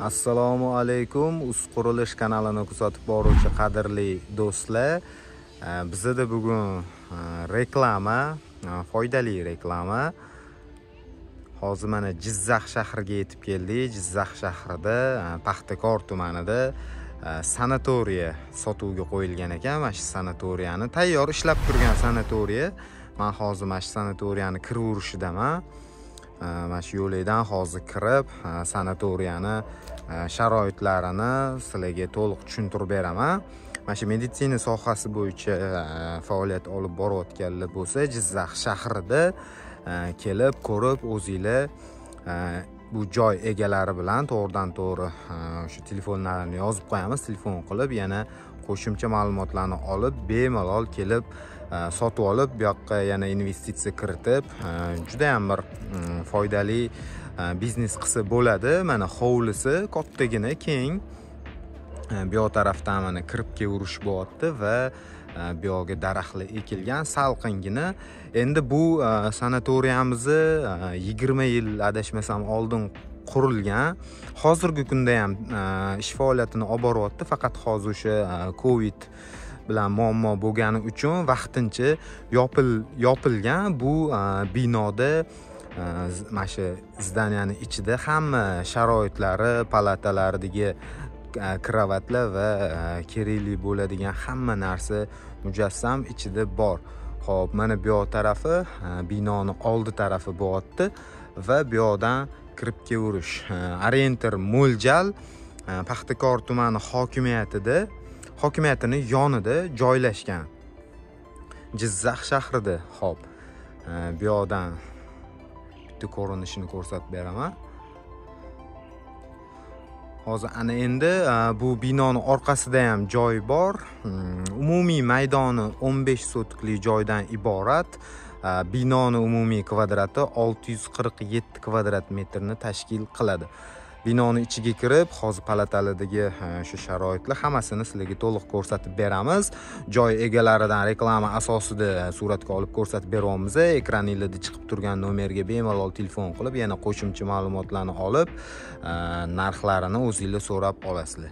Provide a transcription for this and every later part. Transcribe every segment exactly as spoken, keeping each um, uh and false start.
Assalomu alaykum. Uz qurilish kanalini kuzatib boruvchi qadrli do'stlar. Bizda bugun reklama, foydali reklama. Hozir mana Jizzax shahriga yetib keldik. Jizzax shahrida, Paxtakor tumanida sanatoriya sotuvga qo'yilgan ekan. Mana shu sanatoriyani tayyor ishlab turgan sanatoriya. Men hozir mana shu sanatoriyani kiraverishidaman. Mana shu yo'ldan hozir kirib, sanatoriyani sharoitlarini sizlarga to'liq tushuntirib beraman. Mana shu meditsina sohasi bo'yicha faoliyat olib borayotganlar bo'lsa, Jizzax shahrida kelib ko'rib, o'zingizlar bu joy egalari bilan to'g'ridan to'g'ri o'sha telefonlarini yozib qo'yamiz, telefon qilib, yana qo'shimcha ma'lumotlarni olib, bemalol kelib sotib olib, bu yoqqa yana investitsiya kiritib, juda ham bir foydali biznes qilsa bo'ladi. Mana hovlisi kattagina, keng. Bu yoq tarafdan mana kirib kelish bo'lyapti va bu yoqga daraxtlar ekilgan, salqingina. Endi bu sanatoriyamizni yigirma yil adashmasam oldin qurilgan. Hozirgi kunda ham ish faoliyatini olib boryapti, faqat hozir o'sha Covid bilan muammo bo'lgani uchun vaqtincha yopil yopilgan. Bu binoda mana shu zdaniyani ichida hamma sharoitlari, palatalaridagi kravatlar va kerakli bo'ladigan hamma narsa mujassam ichida bor. Xo'p, mana bu yoq tarafi binoni oldi tarafi bo'lyapti va bu yoqdan kirib kelish. Orientir mo'ljal Paxtakor tumani hokimiyatida, hokimiyatining yonida joylashgan. Jizzax shahrida. Xo'p, bu yoqdan bitta ko'rinishini ko'rsatib beraman. Hozir ana endi bu binoni orqasida ham joy bor. Umumiy maydoni o'n besh sotikli joydan iborat. Binoni umumiy kvadrati olti yuz qirq yetti kvadrat metrni tashkil qiladi. Binoni ichiga kirib, hozir palatalardagi shu sharoitlar hammasini sizlarga to'liq ko'rsatib beramiz. Joy egalaridan reklama asosida suratga olib ko'rsatib beryapmiz. Ekraningizda chiqib turgan nomerga bemalol telefon qilib, yana qo'shimcha ma'lumotlarni olib, narxlarini o'zingizlar so'rab olasizlar.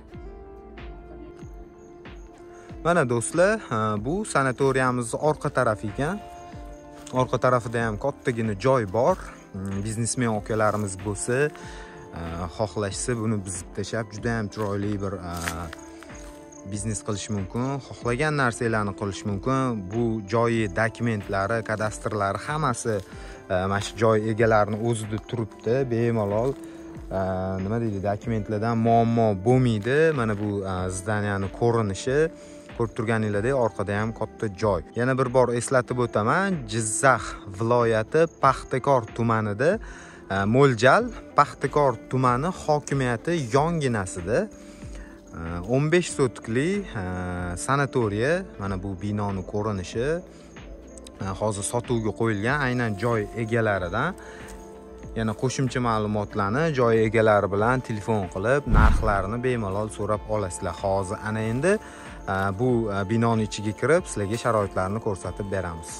Mana do'stlar, bu sanatoriyamizning orqa tarafi ekan. Orqa tarafida ham kattagina joy bor. Biznesmen akalarimiz bo'lsa, xohlashsa buni buzib tashlab juda ham chiroyli bir biznes qilish mumkin. Xohlagan narsalarni qilish mumkin. Bu joyi dokumentlari, kadastrlari hammasi mana shu joy egalarining o'zida turibdi. Bemalol nima deydi, dokumentlardan muammo bo'lmaydi. Mana bu zdaniyani ko'rinishi. Ko'rib turganinglardek, orqada ham katta joy. Yana bir bor eslatib o'taman, Jizzax viloyati Paxtakor tumanida mo'ljal Paxtakor tumani hokimiyati yonginasida o'n besh sotikli sanatoriya. Mana bu binoning ko'rinishi hozir sotuvga qo'yilgan, aynan joy egalaridan. Yana qo'shimcha ma'lumotlarni joy egalari bilan telefon qilib, narxlarini bemalol so'rab olasizlar. Hozir ana endi bu binoning ichiga kirib, sizlarga sharoitlarini ko'rsatib beramiz.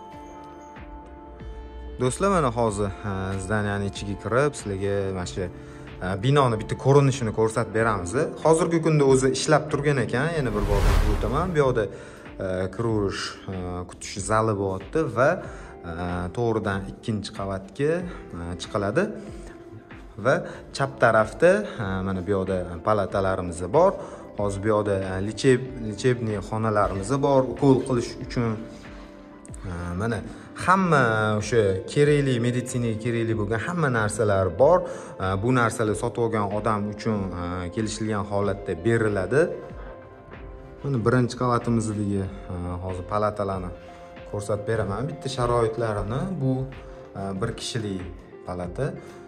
Do'stlar, mana hozir zdaniyaning ichiga kirib, sizlarga mana shu binoni bitta ko'rinishini ko'rsatib beramiz. Hozirgi kunda o'zi ishlab turgan ekan, yana bir bor aytib o'taman. Bu yoqda kirish, kutish zali bo'lyapti va to'g'ridan ikkinchi qavatga chiqiladi. Va chap tarafda mana bu yoqda palatalarimiz bor. Hozir bu yoqda lechebniy xonalarimiz bor. Ukol qilish uchun mana hamma o'sha kerakli, meditsinaga kerakli bo'lgan hamma narsalar bor. Bu narsalar sotib olgan odam uchun kelishilgan holatda beriladi. Mana birinchi qavatimizdagi hozir palatalarni ko'rsatib beraman. Bitta sharoitlarini, bu bir kishilik palata.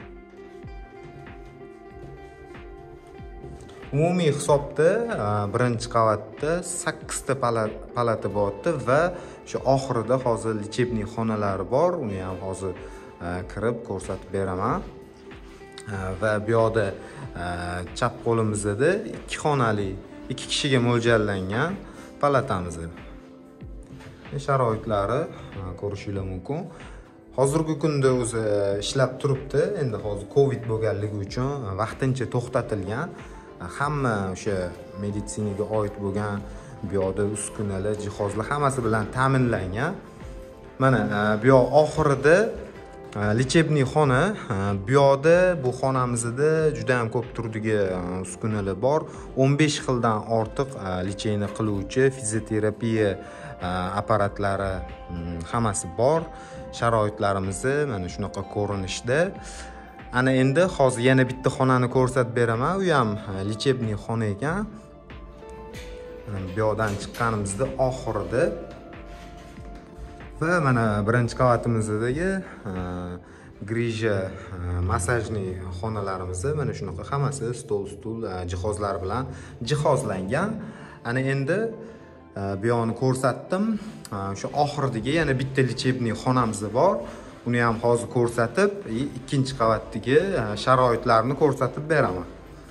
Umumiy hisobda birinchi qavatda sakkizta palata bo'lyapti va shu oxirida hozir lechebniy xonalari bor. Uni ham hozir kirib ko'rsatib beraman. Va bu yoqda chap qo'limizda ikki xonali, ikki kishiga mo'ljallangan palatamiz. Sharoitlari ko'rishingiz mumkin. hozirgi kunda o'zi ishlab turibdi. Endi hozir Covid bo'lganligi uchun vaqtincha to'xtatilgan. Hamma o'sha meditsinaga oid bo'lgan bu yoqda uskunalar, jihozlar hammasi bilan ta'minlangan. Mana bu yoq oxirida lechebniy xona. Bu yoqda bu xonamizda juda ham ko'p turdagi uskunalar bor. o'n besh xildan ortiq lecheyni qiluvchi fizioterapiya apparatlari hammasi bor. Sharoitlarimiz mana shunaqa ko'rinishda. Ana endi hozir yana bitta xonani ko'rsatib beraman. U ham lechebniy xona ekan. Mana bu yoqdan chiqqanimizda oxirida va mana birinchi qavatimizdagi grija massajniy xonalarimiz mana shunaqa hammasi stol, stul, jihozlar bilan jihozlangan. Ana endi bu yoqni ko'rsatdim. O'sha oxiridagi yana bitta lechebniy xonamiz bor. Uni ham hozir ko'rsatib, ikkinchi qavatdagi sharoitlarni ko'rsatib beraman.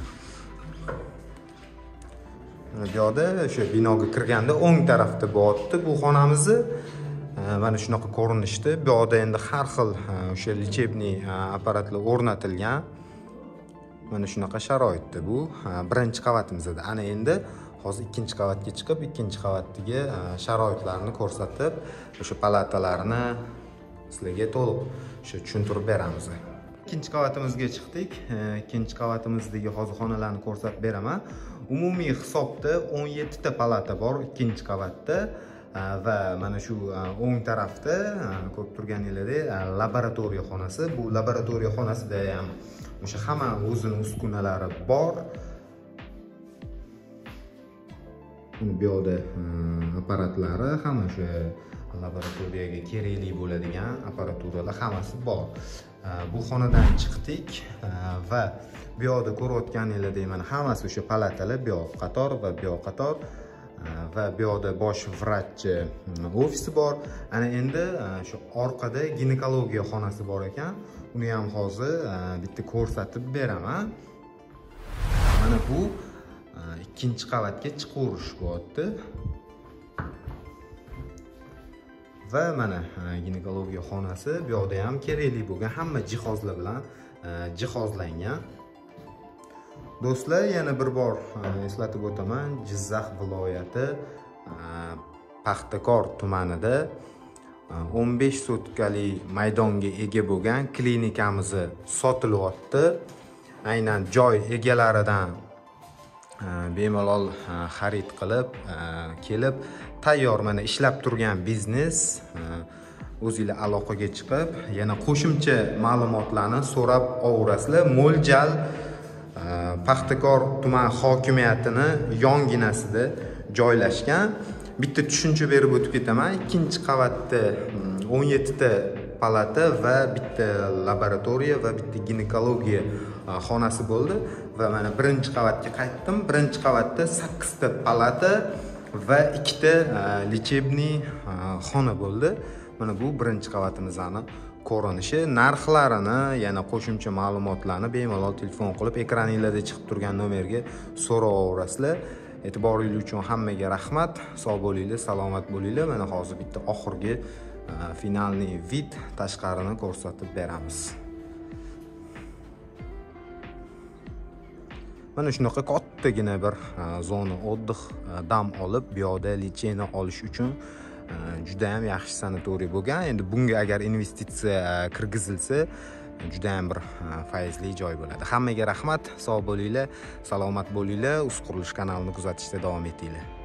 Bu yoqda o'sha binoga kirganda o'ng tarafda bo'lyapti bu xonamizni. Mana shunaqa ko'rinishda. Bu yoqda endi har xil o'sha lechebniy apparatlar o'rnatilgan. Mana shunaqa sharoitda bu birinchi qavatimizda. Ana endi hozir ikkinchi qavatga chiqib, ikkinchi qavatdagi sharoitlarni ko'rsatib, o'sha palatalarni sizlarga to'liq o'sha tushuntirib beramiz. Ikkinchi qavatimizga chiqdik. Ikkinchi qavatiimizdagi hozir xonalarni ko'rsatib beraman. Umumiy hisobda o'n yetti ta palata bor ikkinchi qavatda. Va mana shu o'ng tarafda ko'rib turganingizdek laboratoriya xonasi. Bu laboratoriya xonasida ham o'sha hamma o'zining uskunalari bor. Buni bu yoqda apparatlari, hamma o'sha laboratoriyaga kerakli bo'ladigan apparaturalar hammasi bor. Bu xonadan chiqdik va bu yoqda ko'rayotganingizdek mana hammasi o'sha palatalar, bu yoq qator va bu yoq qator. Va bu yoqda bosh vrachchi ofisi bor. Ana endi shu orqada ginekologiya xonasi bor ekan. Uni ham hozir bitta ko'rsatib beraman. Mana bu ikkinchi qavatga chiqarish bo'lyapti. Va mana ginekologiya xonasi, bu yoqda ham kerakli bo'lgan hamma jihozlar bilan jihozlangan. Do'stlar, yana bir bor eslatib o'taman, Jizzax viloyati Paxtakor tumanida o'n besh sotkali maydonga ega bo'lgan klinikamiz sotilyapti. Aynan joy egalaridan bemalol xarid qilib, kelib, tayyor mana ishlab turgan biznes o'zingizlar aloqaga chiqib, yana qo'shimcha ma'lumotlarni so'rab olaverasizlar. Mo'ljal Paxtakor tuman hokimiyatini yonginasida joylashgan. Bitta tushuncha berib o'tib ketaman. Ikkinchi qavatda o'n yetti ta palata va bitta laboratoriya va bitta ginekologiya xonasi bo'ldi. Va mana birinchi qavatga qaytdim. Birinchi qavatda sakkiz ta palata va ikkita lechebniy xona bo'ldi. Mana bu birinchi qavatimizning ko'rinishi. Narxlarini, yana qo'shimcha ma'lumotlarni bemalol telefon qilib, ekraningizda chiqib turgan nomerga so'rayverasizlar. E'tiboringiz uchun hammaga rahmat. Sog' bo'linglar, salomat bo'linglar. Mana hozir bitta oxirgi finalniy vid tashqarini ko'rsatib beramiz. Mana shunaqa kattagina bir zona oddix, dam olib, bu yoqda lecheyni olish uchun juda ham yaxshi sanatoriy bo'lgan. Endi bunga agar investitsiya kirgizilsa, juda ham bir faizli joy bo'ladi. Hammaga rahmat, sog' bo'linglar, salomat bo'linglar. Uz qurilish kanalini kuzatishda davom etinglar.